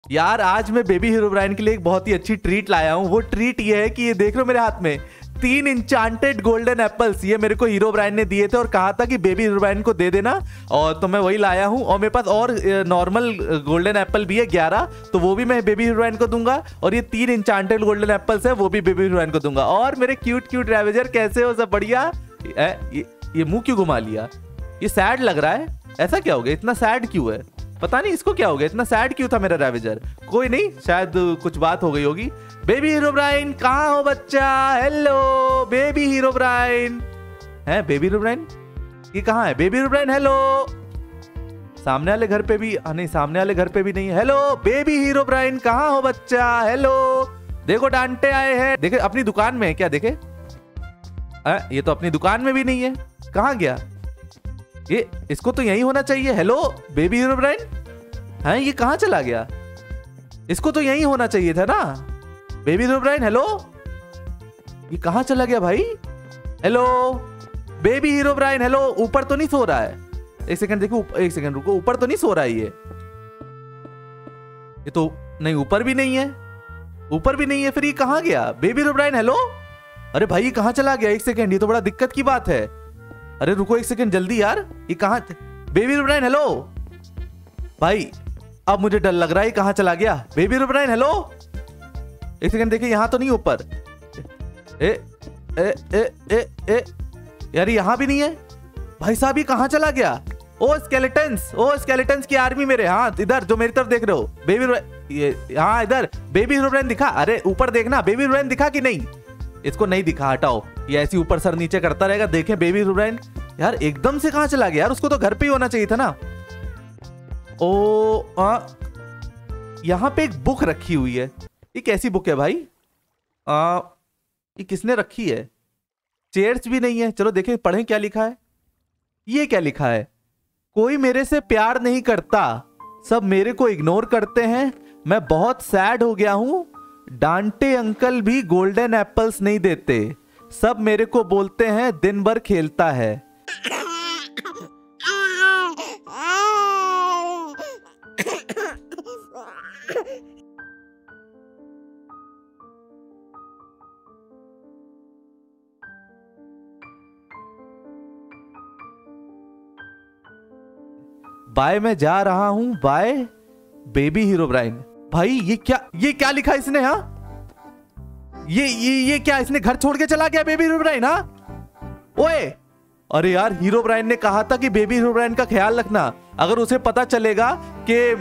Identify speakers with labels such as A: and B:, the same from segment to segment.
A: यार आज मैं बेबी हीरोब्राइन के लिए एक बहुत ही अच्छी ट्रीट लाया हूँ। वो ट्रीट ये है कि ये देख रहे हो मेरे हाथ में 3 इंचांटेड गोल्डन एप्पल्स। ये मेरे को हीरोब्राइन ने दिए थे और कहा था कि बेबी हीरोब्राइन को दे देना, और तो मैं वही लाया हूँ। और मेरे पास और नॉर्मल गोल्डन एप्पल भी है 11, तो वो भी मैं बेबी हीरोब्राइन को दूंगा। और ये 3 इंचांटेड गोल्डन एप्पल्स है, वो भी बेबी हीरोब्राइन को दूंगा। और मेरे क्यूट क्यूट रैवेजर कैसे हो, सब बढ़िया? ये मुंह क्यों घुमा लिया? ये सैड लग रहा है, ऐसा क्या हो गया? इतना सैड क्यों है? पता नहीं इसको क्या हो गया, इतना सैड क्यों था मेरा रैवेजर। कोई नहीं, शायद कुछ बात हो गई होगी। बेबी हीरोब्राइन कहाँ हो बच्चा? Hello baby Herobrine. है बेबी हीरोब्राइन? ये कहाँ है बेबी हीरोब्राइन? हेलो, सामने वाले घर पे भी नहीं, सामने वाले घर पे भी नहीं। हेलो बेबी हीरोब्राइन कहाँ हो बच्चा? हेलो, देखो डांटे आए हैं। देखे अपनी दुकान में है क्या? देखे ये तो अपनी दुकान में भी नहीं है, कहाँ गया ये? इसको तो यही होना चाहिए। हेलो बेबी हीरोब्राइन, हैं ये कहाँ चला गया? इसको तो यही होना चाहिए था ना बेबी हीरोब्राइन। हेलो, ये कहाँ चला गया भाई? Hello baby Herobrine, hello. ऊपर तो नहीं सो रहा है? एक सेकंड देखो, एक सेकंड रुको, ऊपर तो नहीं सो रहा है ये तो नहीं, ऊपर भी नहीं है, ऊपर भी नहीं है। फिर ये कहाँ गया बेबी हीरोब्राइन? हेलो, अरे भाई ये कहाँ चला गया? एक सेकंड, ये तो बड़ा दिक्कत की बात है। अरे रुको एक सेकंड जल्दी यार, ये कहाँ? बेबी हीरोब्राइन हेलो भाई, अब मुझे डर लग रहा है ये कहाँ चला गया। बेबी हीरोब्राइन हेलो, एक सेकंड देखिए, यहाँ तो नहीं ऊपर। ए ए ए ए ए यार यहां भी नहीं है भाई साहब, ये कहाँ चला गया? ओ स्केलेटन्स की आर्मी मेरे। हाँ इधर जो मेरी तरफ देख रहे हो बेबी, ये हाँ इधर बेबी हीरोब्राइन दिखा। अरे ऊपर देखना, बेबी हीरोब्राइन दिखा कि नहीं? इसको नहीं दिखा, हटाओ। ये ऐसी ऊपर सर नीचे करता रहेगा। देखें बेबी हीरोब्राइन यार एकदम से कहाँ चला गया यार? उसको तो घर पे ही होना चाहिए था ना। यहाँ पे एक बुक रखी हुई है। ये कैसी बुक है भाई? ये किसने रखी है? चेयर्स भी नहीं है। चलो देखें, पढ़ें क्या लिखा है। ये क्या लिखा है? कोई मेरे से प्यार नहीं करता, सब मेरे को इग्नोर करते हैं, मैं बहुत सैड हो गया हूं, डांटे अंकल भी गोल्डन एप्पल्स नहीं देते, सब मेरे को बोलते हैं दिन भर खेलता है। बाय मैं जा रहा हूं, बाय बेबी हीरोब्राइन। भाई ये क्या लिखा इसने? हाँ ये क्या, इसने घर छोड़ के चला गया बेबी हीरोब्राइन? हाँ ओए, अरे यार हीरोब्राइन ने कहा था कि बेबी हीरोब्राइन का ख्याल रखना। अगर उसे पता चलेगा कि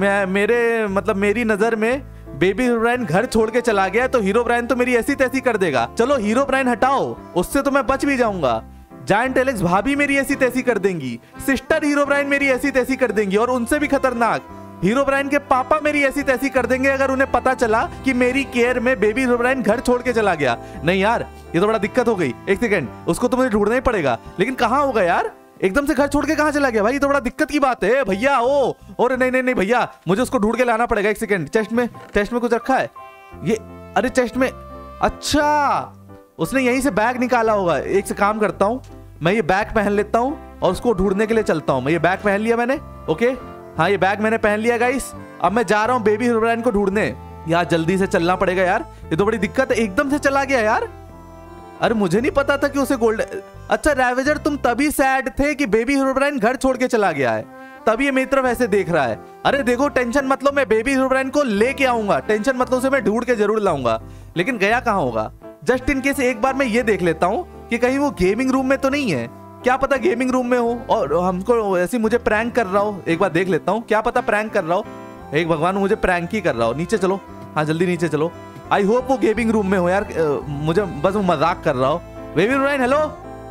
A: मेरी नजर में बेबी हीरोब्राइन घर छोड़ के चला गया, तो हीरोब्राइन तो मेरी ऐसी तैसी कर देगा। चलो हीरोब्राइन हटाओ, उससे तो मैं बच भी जाऊंगा। जायंट एलेक्स भाभी मेरी ऐसी तैसी कर देंगी, सिस्टर हीरोब्राइन मेरी ऐसी तैसी कर देंगी, और उनसे भी खतरनाक हीरोब्राइन के पापा मेरी ऐसी तैसी कर देंगे अगर उन्हें पता चला कि मेरी केयर में बेबी हीरोब्राइन घर छोड़ के चला गया। नहीं यार, ये तो बड़ा दिक्कत हो गई। एक सेकंड, उसको तो मुझे ढूंढना ही पड़ेगा। लेकिन कहाँ होगा यार? एकदम से घर छोड़ के कहाँ चला गया भाई? ये तो बड़ा दिक्कत की बात है भैया। और नहीं भैया, मुझे उसको ढूंढ के लाना पड़ेगा। एक सेकंड, चेस्ट में कुछ रखा है ये। अरे चेस्ट में, अच्छा उसने यहीं से बैग निकाला होगा। एक से काम करता हूँ, मैं ये बैग पहन लेता हूँ और उसको ढूंढने के लिए चलता हूँ। मैं ये बैग पहन लिया मैंने, ओके हाँ ये बैग मैंने पहन लिया गाइस। अब मैं जा रहा हूँ बेबी हीरोब्राइन को ढूंढने। यार जल्दी से चलना पड़ेगा यार, ये तो बड़ी दिक्कत है। एकदम से चला गया यार। अरे मुझे नहीं पता था कि उसे गोल्ड। अच्छा रैवेजर, तुम तभी सैड थे कि बेबी हीरोब्राइन घर छोड़ के चला गया है, तभी ये मेरी तरफ ऐसे देख रहा है। अरे देखो टेंशन मत लो, मैं बेबी हीरोब्राइन को लेके आऊंगा, टेंशन मत लो, उसे मैं ढूंढ के जरूर लाऊंगा। लेकिन गया कहाँ होगा? जस्ट इन केस एक बार मैं ये देख लेता हूँ कि कहीं वो गेमिंग रूम में तो नहीं है। क्या पता गेमिंग रूम में हो और हमको ऐसे मुझे प्रैंक कर रहा हो। एक बार देख लेता हूँ, क्या पता प्रैंक कर रहा हो। एक भगवान मुझे प्रैंक ही कर रहा हो। नीचे चलो, हाँ जल्दी नीचे चलो। आई होप वो गेमिंग रूम में हो यार, मुझे बस वो मजाक कर रहा हो। बेबी हीरोब्राइन हेलो,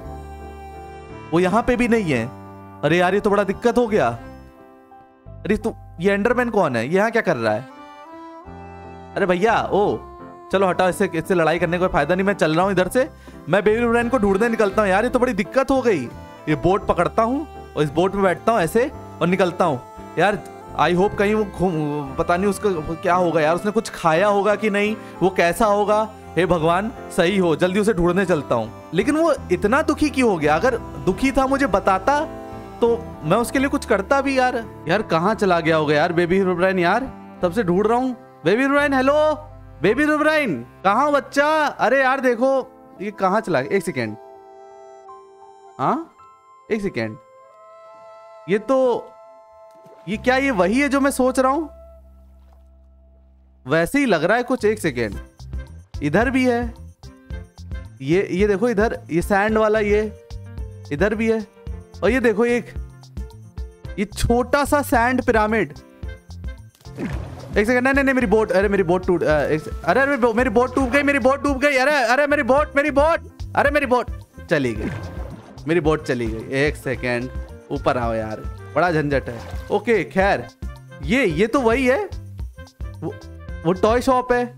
A: वो यहाँ पे भी नहीं है। अरे यार ये तो बड़ा दिक्कत हो गया। अरे तू, ये एंडरमैन कौन है? यहाँ क्या कर रहा है? अरे भैया चलो हटाओ, इससे लड़ाई करने का कोई फायदा नहीं। मैं चल रहा हूँ इधर से, मैं बेबी हीरोब्राइन को ढूंढने निकलता हूँ। यार ये तो बड़ी दिक्कत हो गई। ये बोट पकड़ता हूँ और इस बोट में बैठता हूँ ऐसे और निकलता हूँ। यार आई होप कहीं वो पता नहीं उसका क्या होगा यार, उसने कुछ खाया होगा कि नहीं, वो कैसा होगा। हे भगवान सही हो, जल्दी उसे ढूंढने चलता हूँ। लेकिन वो इतना दुखी क्यों हो गया? अगर दुखी था मुझे बताता तो मैं उसके लिए कुछ करता भी। यार कहाँ चला गया होगा यार बेबी हीरोब्राइन? यार तब से ढूंढ रहा हूँ। Baby Herobrine, hello baby Herobrine, कहाँ हो बच्चा? अरे यार देखो ये कहाँ चला गया? एक सेकेंड, हाँ एक सेकेंड, ये क्या ये वही है जो मैं सोच रहा हूं? वैसे ही लग रहा है कुछ। एक सेकेंड, इधर भी है ये देखो, इधर ये सैंड वाला, ये इधर भी है, और ये देखो एक ये छोटा सा सैंड पिरामिड। एक सेकंड, नहीं मेरी बोट, अरे मेरी बोट टूट, अरे मेरी बोट टूट गई, मेरी बोट डूब गई, अरे मेरी बोट, अरे मेरी बोट चली गई, मेरी बोट चली गई। एक सेकेंड, ऊपर आओ यार, बड़ा झंझट है। ओके खैर, ये तो वही है, वो टॉय शॉप है।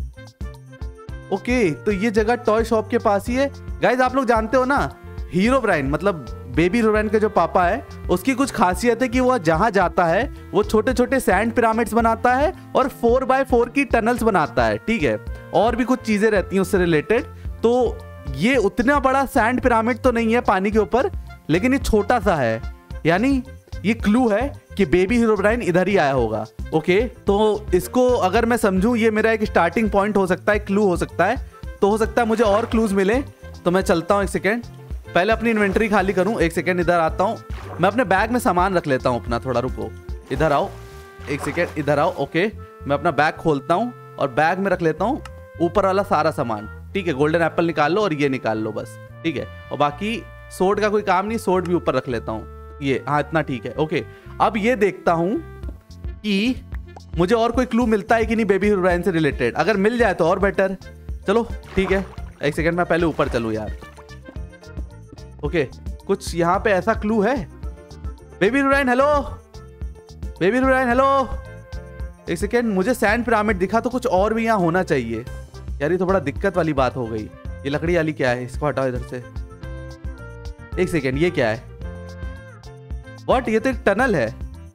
A: ओके तो ये जगह टॉय शॉप के पास ही है। गाइज आप लोग जानते हो ना, हीरोब्राइन मतलब बेबी रूब्राइन के जो पापा है, उसकी कुछ खासियत है कि वो जहां जाता है वो छोटे छोटे सैंड पिरामिड्स बनाता है और 4x4 की टनल्स बनाता है, ठीक है, और भी कुछ चीजें रहती हैं उससे रिलेटेड। तो ये उतना बड़ा सैंड पिरामिड तो नहीं है पानी के ऊपर, लेकिन ये छोटा सा है, यानी ये क्लू है कि बेबी हीरोब्राइन इधर ही आया होगा। ओके तो इसको अगर मैं समझूं, ये मेरा एक स्टार्टिंग पॉइंट हो सकता है, क्लू हो सकता है, तो हो सकता है मुझे और क्लूज मिले। तो मैं चलता हूं, एक सेकेंड, पहले अपनी इन्वेंटरी खाली करूं। एक सेकेंड, इधर आता हूं, मैं अपने बैग में सामान रख लेता हूं अपना, थोड़ा रुको, इधर आओ, एक सेकेंड इधर आओ। ओके मैं अपना बैग खोलता हूं और बैग में रख लेता हूं ऊपर वाला सारा सामान, ठीक है। गोल्डन एप्पल निकाल लो और ये निकाल लो बस, ठीक है, और बाकी सोर्ड का कोई काम नहीं, सोर्ड भी ऊपर रख लेता हूं, ये हाँ इतना ठीक है। ओके अब ये देखता हूं कि मुझे और कोई क्लू मिलता है कि नहीं बेबी हीरोब्राइन से रिलेटेड। अगर मिल जाए तो और बेटर, चलो ठीक है। एक सेकेंड, मैं पहले ऊपर चलूं यार। ओके कुछ यहाँ पे ऐसा क्लू है। Baby Herobrine hello, baby Herobrine hello. एक सेकेंड, मुझे सैंड पिरामिड दिखा, तो कुछ और भी यहाँ होना चाहिए यार। ये तो बड़ा दिक्कत वाली बात हो गई। ये लकड़ी वाली क्या है, इसको हटाओ इधर से। एक सेकेंड, ये क्या है? व्हाट? ये तो एक टनल है,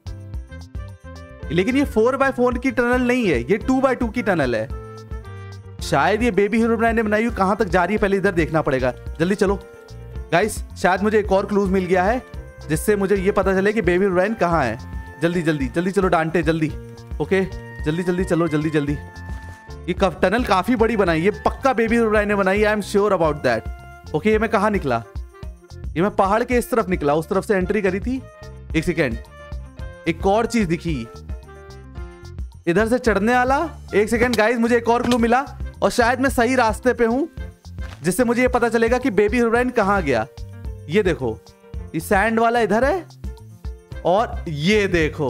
A: लेकिन ये 4x4 की टनल नहीं है, ये 2x2 की टनल है। शायद ये बेबी हीरोब्राइन ने बनाई हुई। कहां तक जा रही है पहले इधर देखना पड़ेगा। जल्दी चलो गाइस, शायद मुझे एक और क्लूज मिल गया है जिससे मुझे ये पता चले कि बेबी हीरोब्राइन कहाँ है। जल्दी जल्दी जल्दी चलो डांटे, जल्दी। ओके जल्दी जल्दी चलो, जल्दी जल्दी। ये टनल काफी बड़ी बनाई, ये पक्का बेबी हीरोब्राइन ने बनाई, I am sure about that. Okay ये मैं कहाँ निकला? ये मैं पहाड़ के इस तरफ निकला, उस तरफ से एंट्री करी थी। एक सेकेंड, एक और चीज दिखी इधर से चढ़ने वाला। एक सेकेंड गाइस, मुझे एक और क्लू मिला और शायद मैं सही रास्ते पे हूं, जिससे मुझे ये पता चलेगा कि बेबी हीरोब्राइन कहां गया। ये देखो, ये सैंड वाला इधर है, और ये देखो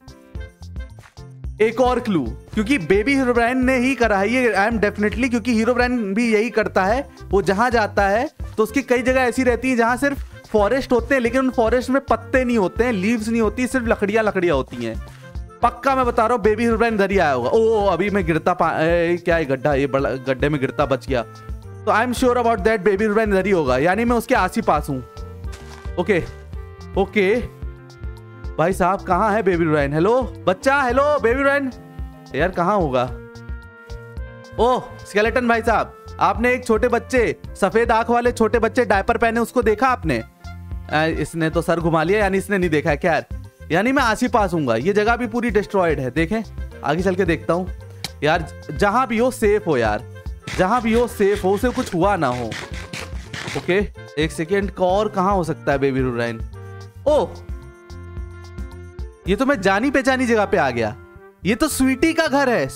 A: एक और क्लू, क्योंकि बेबी हीरोब्राइन ने ही करा है ये, आई एम डेफिनेटली, क्योंकि हीरोब्राइन भी यही करता है। वो जहां जाता है तो उसकी कई जगह ऐसी रहती है जहां सिर्फ फॉरेस्ट होते हैं, लेकिन उन फॉरेस्ट में पत्ते नहीं होते हैं, लीव्स नहीं होती, सिर्फ लकड़ियां लकड़ियां होती हैं। पक्का मैं बता रहा हूँ बेबी हीरोब्राइन इधर ही आया होगा। ओ अभी मैं गिरता क्या है गड्ढा, ये बड़ा गड्ढे में गिरता बच गया। तो I am sure about that baby Herobrine इधर ही होगा, यानी मैं उसके आस ही पास हूँ। ओके ओके भाई साहब, कहाँ है बेबी हीरोब्राइन? हेलो बच्चा, हेलो बेबी हीरोब्राइन यार कहाँ होगा? ओह स्केलेटन भाई साहब, आपने एक छोटे बच्चे, सफेद आंख वाले छोटे बच्चे डायपर पहने, उसको देखा आपने? इसने तो सर घुमा लिया, यानी इसने नहीं देखा। क्या यानी मैं आस ही पास हूँ। ये जगह भी पूरी डिस्ट्रॉयड है, देखें आगे चल के देखता हूँ यार। जहां भी हो सेफ हो यार, जहां भी हो सेफ हो, उसे कुछ हुआ ना हो। ओके एक सेकेंड, और कहाँ हो सकता है बेबी हीरोब्राइन? ओह ये तो मैं जानी पहचानी जगह पे आ गया। ये तो स्वीटी का घर है।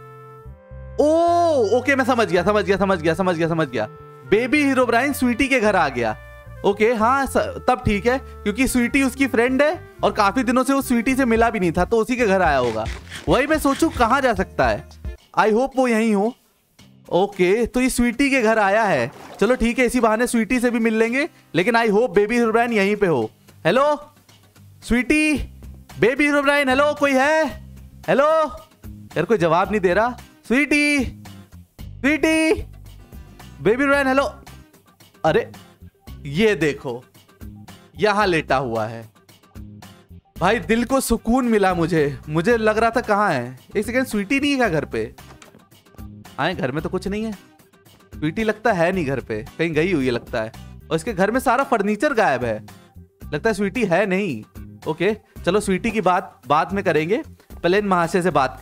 A: ओ ओके मैं समझ गया। बेबी हीरोब्राइन स्वीटी के घर आ गया। ओके हाँ तब ठीक है, क्योंकि स्वीटी उसकी फ्रेंड है और काफी दिनों से वो स्वीटी से मिला भी नहीं था, तो उसी के घर आया होगा। वही मैं सोचूं कहाँ जा सकता है। आई होप वो यहीं हो। ओके तो ये स्वीटी के घर आया है, चलो ठीक है, इसी बहाने स्वीटी से भी मिल लेंगे। लेकिन आई होप बेबी हीरोब्राइन यहीं पे हो। Hello sweetie, baby Herobrine, hello कोई है? हेलो यार कोई जवाब नहीं दे रहा। Sweetie sweetie, baby Herobrine hello. अरे ये देखो यहां लेटा हुआ है। भाई दिल को सुकून मिला मुझे लग रहा था कहाँ है। एक सेकेंड, स्वीटी नहीं है घर पे? आए घर में तो कुछ नहीं है। स्वीटी लगता है नहीं घर पे, कहीं गई हुई है लगता है, और इसके घर में सारा फर्नीचर गायब है, लगता है स्वीटी है नहीं। ओके चलो स्वीटी की बात बाद में करेंगे, पहले इन महाशय से बात करें।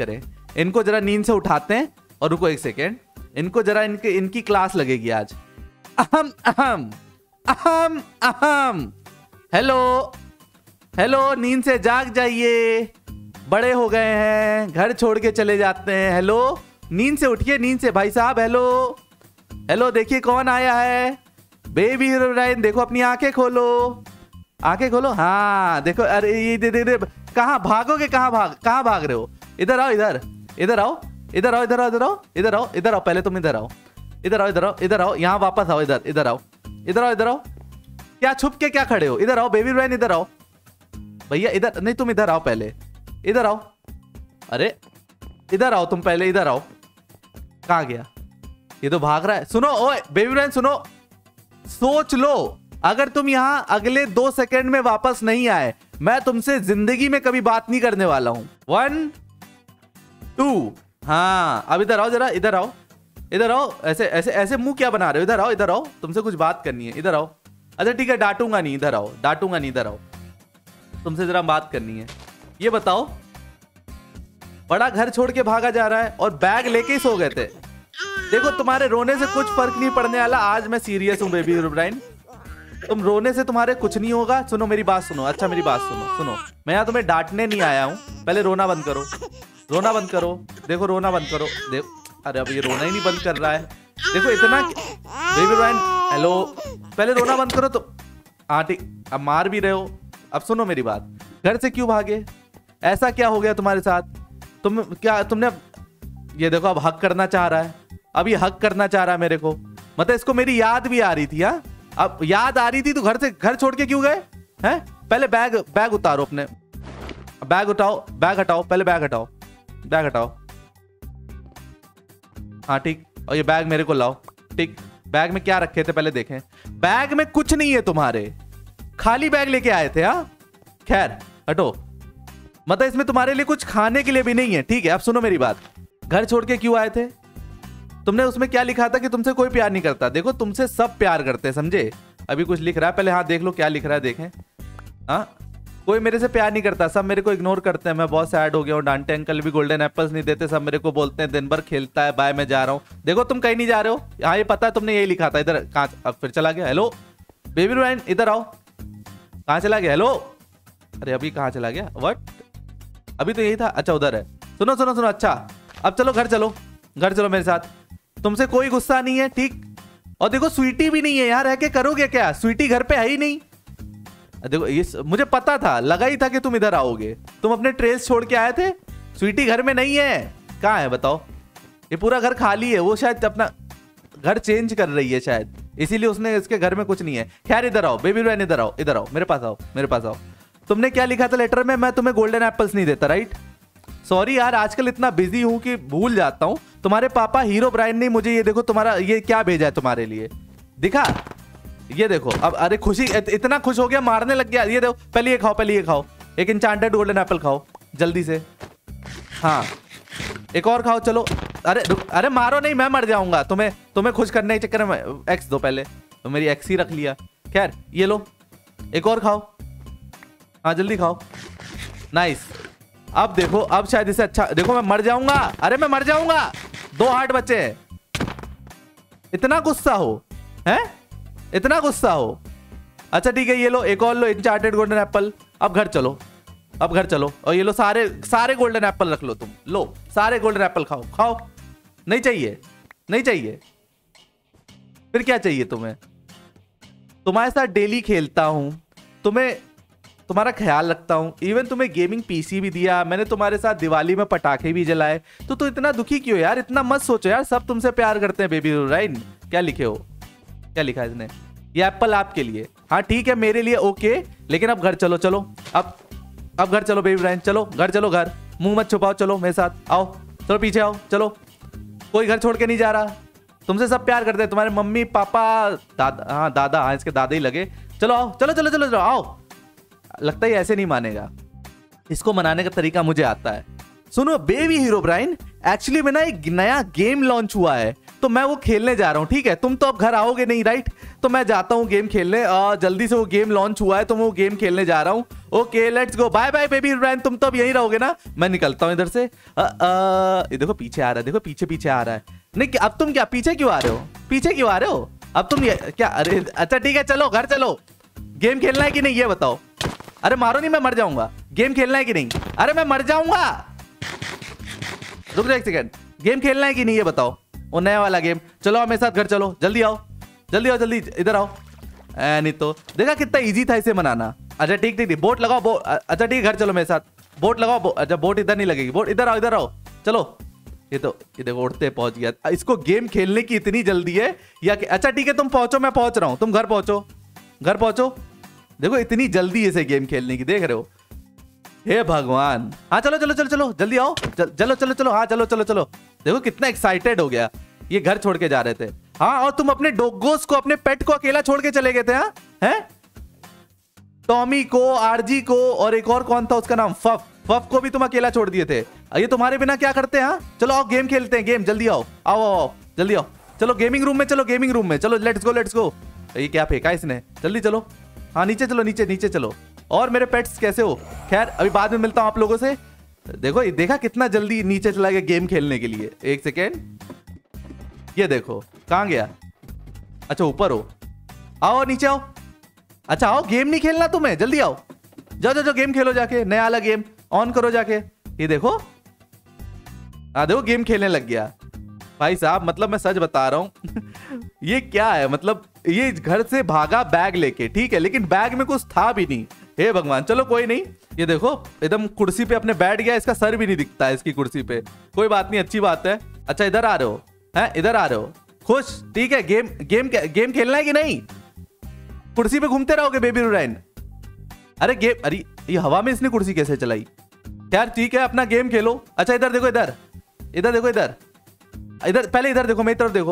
A: इनको जरा नींद से उठाते हैं। और रुको एक सेकेंड, इनको जरा इनकी क्लास लगेगी आज। अहम अहम अहम अहम। हेलो हेलो, नींद से जाग जाइए, बड़े हो गए हैं, घर छोड़ के चले जाते हैं। हेलो, नींद से उठिए, नींद से भाई साहब। हेलो हेलो, देखिए कौन आया है, बेबी हीरोब्राइन। देखो अपनी आंखें खोलो, आंखें खोलो। हाँ देखो, अरे ये दे कहाँ भागोगे, कहाँ भाग रहे हो? इधर आओ, इधर इधर आओ, इधर आओ, इधर आओ, इधर आओ, इधर आओ, इधर आओ। पहले तुम इधर आओ, इधर आओ, इधर आओ, इधर आओ, यहाँ वापस आओ, इधर इधर आओ, इधर आओ, इधर आओ। क्या छुप के क्या खड़े हो? इधर आओ बेबी हीरोब्राइन, इधर आओ भैया, इधर नहीं, तुम इधर आओ, पहले इधर आओ। अरे इधर आओ तुम, पहले इधर आओ। कहाँ गया ये? तो भाग रहा है। सुनो ओए बेबी हीरोब्राइन, सुनो, सोच लो, अगर तुम यहाँ अगले 2 सेकंड में वापस नहीं आए, मैं तुमसे जिंदगी में कभी बात नहीं करने वाला हूं। 1 2। हाँ अब इधर आओ, जरा इधर आओ, इधर आओ। ऐसे ऐसे ऐसे मुंह क्या बना रहे हो? इधर आओ, इधर आओ, तुमसे कुछ बात करनी है, इधर आओ। अच्छा ठीक है, डांटूंगा नहीं, इधर आओ, डांटूंगा नहीं, इधर आओ, तुमसे जरा बात करनी है। ये बताओ, बड़ा घर छोड़ के भागा जा रहा है और बैग लेके ही सो गए थे। देखो तुम्हारे रोने से कुछ फर्क नहीं पड़ने वाला, आज मैं सीरियस हूं बेबी हीरोब्राइन, तुम रोने से तुम्हारे कुछ नहीं होगा। सुनो मेरी बात सुनो, अच्छा मेरी बात सुनो, सुनो, मैं यहाँ तुम्हें डांटने नहीं आया हूँ, पहले रोना बंद करो, रोना बंद करो। देखो रोना बंद करो, देखो, अरे अब ये रोना ही नहीं बंद कर रहा है। देखो इतना बेबी हीरोब्राइन, हेलो, पहले रोना बंद करो तो। हाँ ठीक, अब मार भी रहे हो। अब सुनो मेरी बात, घर से क्यों भागे? ऐसा क्या हो गया तुम्हारे साथ? तुमने ये देखो अब हक करना चाह रहा है, अब ये हक करना चाह रहा है मेरे को, मतलब इसको मेरी याद भी आ रही थी। हाँ अब याद आ रही थी तो घर छोड़ के क्यों गए हैं? पहले बैग उतारो अपने, बैग उठाओ, बैग हटाओ, पहले बैग हटाओ, बैग हटाओ। हाँ ठीक, और ये बैग मेरे को लाओ। ठीक, बैग में क्या रखे थे पहले देखें। बैग में कुछ नहीं है तुम्हारे, खाली बैग लेके आए थे। हाँ खैर हटो, मतलब इसमें तुम्हारे लिए कुछ खाने के लिए भी नहीं है। ठीक है अब सुनो मेरी बात, घर छोड़ के क्यों आए थे? तुमने उसमें क्या लिखा था कि तुमसे कोई प्यार नहीं करता? देखो तुमसे सब प्यार करते हैं, समझे? अभी कुछ लिख रहा है, पहले हाँ देख लो क्या लिख रहा है, देखें। हाँ कोई मेरे से प्यार नहीं करता, सब मेरे को इग्नोर करते हैं, मैं बहुत सैड हो गया हूँ। डांटे अंकल भी गोल्डन एप्पल्स नहीं देते, सब मेरे को बोलते हैं दिन भर खेलता है, बाय मैं जा रहा हूँ। देखो तुम कहीं नहीं जा रहे हो, हाँ ये पता है, तुमने यही लिखा था। इधर कहाँ, अब फिर चला गया। हेलो बेबी हीरोब्राइन इधर आओ, कहाँ चला गया? हेलो, अरे अभी कहाँ चला गया? व्हाट, अभी तो यही था। अच्छा उधर है। सुनो सुनो सुनो, अच्छा अब चलो घर चलो, घर चलो मेरे साथ, तुमसे कोई गुस्सा नहीं है। ठीक, और देखो स्वीटी भी नहीं है यार, रह के करोगे क्या? स्वीटी घर पे है ही नहीं। देखो ये मुझे पता था, लगा ही था कि तुम इधर आओगे, तुम अपने ट्रेस छोड़ के आए थे। स्वीटी घर में नहीं है, कहाँ है बताओ? ये पूरा घर खाली है, वो शायद अपना घर चेंज कर रही है शायद, इसीलिए उसने इसके घर में कुछ नहीं है। खैर इधर आओ बेबी हीरोब्राइन, इधर आओ, इधर आओ, मेरे पास आओ, मेरे पास आओ। तुमने क्या लिखा था लेटर में? मैं तुम्हें गोल्डन एप्पल्स नहीं देता, राइट? सॉरी यार, आजकल इतना बिजी हूं कि भूल जाता हूं। तुम्हारे पापा हीरोब्राइन ने मुझे ये देखो तुम्हारा ये क्या भेजा है तुम्हारे लिए, दिखा, ये देखो। अब अरे खुशी, इतना खुश हो गया, मारने लग गया। ये देखो, पहले ये खाओ, पहले ये खाओ, एक इंचांटेड गोल्डन एप्पल खाओ जल्दी से। हाँ एक और खाओ, चलो। अरे अरे मारो नहीं, मैं मर जाऊंगा। तुम्हें खुश करने के चक्कर में एक्स दो, पहले तो मेरी एक्स ही रख लिया। खैर ये लो, एक और खाओ, हाँ जल्दी खाओ, नाइस। अब देखो, अब शायद इसे अच्छा, देखो मैं मर जाऊंगा, अरे मैं मर जाऊंगा, 2 हार्ट बचे हैं। इतना गुस्सा हो हैं, इतना गुस्सा हो? अच्छा ठीक है, ये लो, एक और लो इंचार्टेड गोल्डन एप्पल। अब घर चलो, अब घर चलो, और ये लो सारे गोल्डन एप्पल रख लो तुम, लो सारे गोल्डन एप्पल खाओ, खाओ। नहीं चाहिए, नहीं चाहिए, फिर क्या चाहिए तुम्हें? तुम्हारे साथ डेली खेलता हूं, तुम्हारा ख्याल रखता हूं, इवन तुम्हें गेमिंग पीसी भी दिया मैंने, तुम्हारे साथ दिवाली में पटाखे भी जलाए, तो इतना दुखी क्यों यार? इतना मत सोचो यार, सब तुमसे प्यार करते हैं बेबी हीरोब्राइन। क्या लिखे हो, क्या लिखा है इसने? ये एप्पल आपके लिए, हाँ ठीक है मेरे लिए ओके, लेकिन अब घर चलो, चलो अब घर चलो बेबी हीरोब्राइन, चलो घर चलो, घर मुंह मत छुपाओ, चलो मेरे साथ आओ, चलो पीछे आओ, चलो। कोई घर छोड़ के नहीं जा रहा, तुमसे सब प्यार करते हैं, तुम्हारे मम्मी पापा दादा, हाँ दादा, हाँ इसके दादा ही लगे। चलो आओ, चलो चलो चलो चलो आओ। लगता है ऐसे नहीं मानेगा, इसको मनाने का तरीका मुझे आता है। सुनो बेबी हीरोब्राइन, एक्चुअली में ना एक नया गेम लॉन्च हुआ है, तो मैं वो खेलने जा रहा हूँ, ठीक है। तुम तो अब घर आओगे नहीं, राइट? तो मैं जाता हूँ गेम खेलने, जल्दी से वो गेम लॉन्च हुआ है तो मैं वो गेम खेलने जा रहा हूँ। Okay let's go, bye bye baby Herobrine, तुम तो अब यहीं रहोगे ना। मैं निकलता हूँ इधर से। ये देखो पीछे आ रहा है, देखो पीछे पीछे आ रहा है। नहीं अब तुम क्या पीछे क्यों आ रहे हो, पीछे क्यों आ रहे हो अब तुम? ये क्या, अरे अच्छा ठीक है चलो घर चलो। गेम खेलना है कि नहीं ये बताओ। अरे मारो नहीं, मैं मर जाऊंगा। गेम खेलना है कि नहीं? अरे मैं मर जाऊंगा, रुक जाओ एक सेकंड। गेम खेलना है कि नहीं ये बताओ। वो नया वाला गेम, चलो आप मेरे साथ घर चलो, जल्दी आओ जल्दी आओ, जल्दी इधर आओ। नहीं तो देखा कितना इजी था इसे बनाना। अच्छा ठीक ठीक ठीक, बोट लगाओ अच्छा ठीक है घर चलो मेरे साथ, बोट लगाओ। अच्छा बोट इधर नहीं लगेगी, बोट इधर आओ चलो। ये देखो उड़ते पहुंच गया। इसको गेम खेलने की इतनी जल्दी है या कि अच्छा ठीक है तुम पहुंचो, मैं पहुंच रहा हूं, तुम घर पहुंचो। देखो इतनी जल्दी इसे गेम खेलने की, देख रहे हो? हे भगवान। हाँ चलो जल्दी आओ, चलो हाँ चलो। देखो कितना एक्साइटेड हो गया, ये घर छोड़ के जा रहे थे। हाँ और तुम अपने डॉगोस को, अपने पेट को अकेला छोड़ के चले गए थे। हाँ हैं? टॉमी को, आरजी को और एक और कौन था उसका नाम, फफ को भी तुम अकेला छोड़ दिए थे। ये तुम्हारे बिना क्या करते हैं? चलो आओ गेम खेलते हैं, गेम जल्दी आओ जल्दी आओ। चलो गेमिंग रूम में चलो, लेट्स गो। ये क्या फेंका इसने, जल्दी चलो। हाँ नीचे चलो। और मेरे पेट्स कैसे हो? खैर अभी बाद में मिलता हूं आप लोगों से। देखो देखा कितना जल्दी नीचे चला गया गेम खेलने के लिए। एक सेकेंड, ये देखो कहां गया। अच्छा ऊपर हो, आओ नीचे आओ। अच्छा आओ, गेम नहीं खेलना तुम्हें, जल्दी आओ, जाओ गेम खेलो जाके, नया वाला गेम ऑन करो जाके। ये देखो देखो गेम खेलने लग गया भाई साहब। मतलब मैं सच बता रहा हूं ये क्या है, मतलब ये घर से भागा बैग लेके, ठीक है, लेकिन बैग में कुछ था भी नहीं। हे भगवान, चलो कोई नहीं। ये देखो एकदम कुर्सी पे अपने बैठ गया, इसका सर भी नहीं दिखता है इसकी कुर्सी पे। कोई बात नहीं, अच्छी बात है। अच्छा इधर आ रहे हो, हैं इधर आ रहे हो, खुश, ठीक है। गेम खेलना है कि नहीं? कुर्सी पे घूमते रहोगे बेबी हिरोब्राइन? अरे ये हवा में इसने कुर्सी कैसे चलाई? यार ठीक है अपना गेम खेलो। अच्छा इधर देखो, इधर देखो, इधर पहले इधर देखो, मेरी तरफ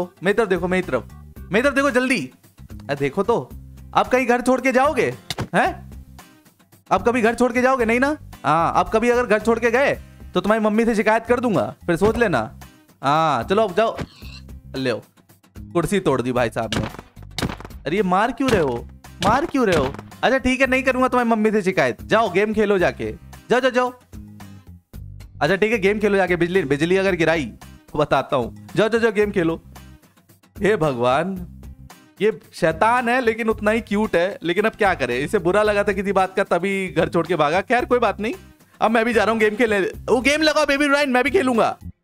A: देखो जल्दी। देखो तो आप कहीं घर छोड़ के जाओगे? हैं आप कभी घर छोड़ के जाओगे नहीं ना? हाँ आप कभी अगर घर छोड़ के गए तो तुम्हारी मम्मी से शिकायत कर दूंगा, फिर सोच लेना। हाँ चलो अब जाओ। ले कुर्सी तोड़ दी भाई साहब ने। अरे ये मार क्यों रहे हो? अच्छा ठीक है नहीं करूंगा तुम्हारी मम्मी से शिकायत, जाओ गेम खेलो जाके, जाओ। अच्छा ठीक है गेम खेलो जाके, बिजली अगर गिराई तो बताता हूं, जाओ गेम खेलो। हे भगवान, ये शैतान है लेकिन उतना ही क्यूट है। लेकिन अब क्या करे, इसे बुरा लगा था किसी बात का तभी घर छोड़ के भागा। खैर कोई बात नहीं, अब मैं भी जा रहा हूँ गेम खेलने। वो गेम लगाओ बेबी हिरोब्राइन, मैं भी खेलूंगा।